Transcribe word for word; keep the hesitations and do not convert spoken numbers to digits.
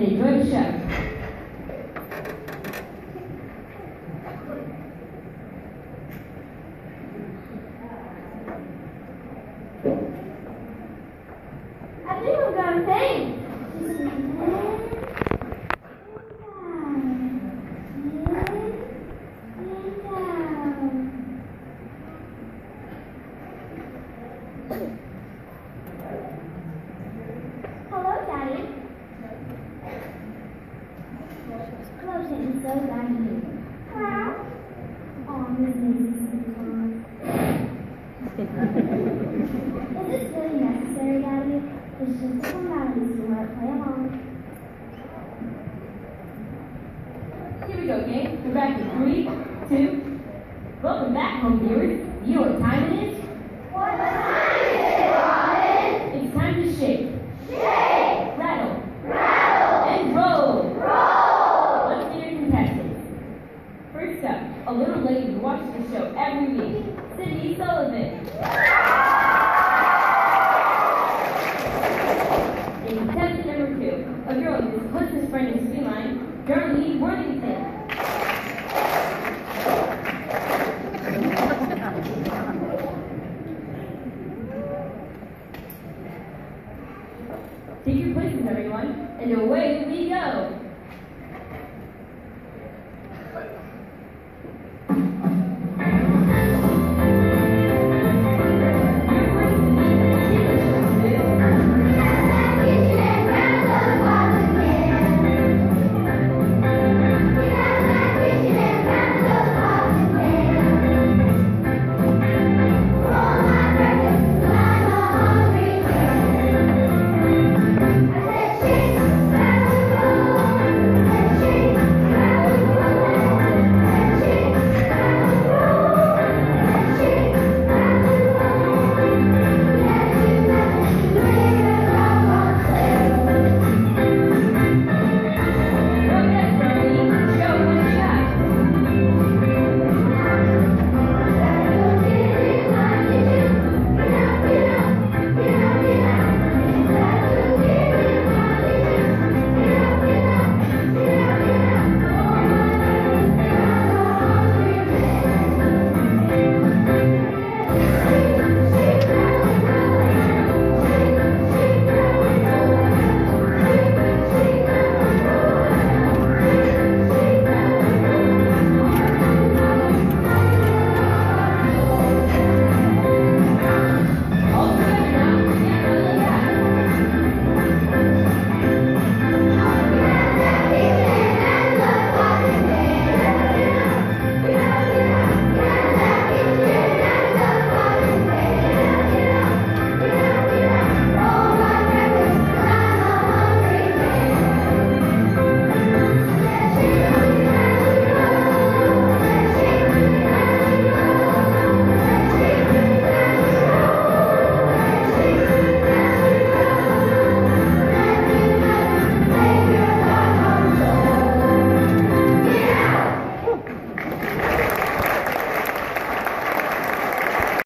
and enjoy the show. I think I'm gonna faint. Hello, Daddy. Hello, Satan. So glad to meet you. Hello. Oh, this is Is this really necessary, Daddy? It's just a formality, sweetheart. Play along. Here we go, gang. We're back in three, two. Welcome back, home viewers. You know what time it is? What time is it, Robin? It's time to shake, Shake, rattle, rattle, and roll. roll. Let's see your contestants. First up, a little lady who watches the show every week, Sydney Sullivan. And contestant number two, a girl whose closest friend is feline, Darlene Worthington. Take your places, everyone, and away we go.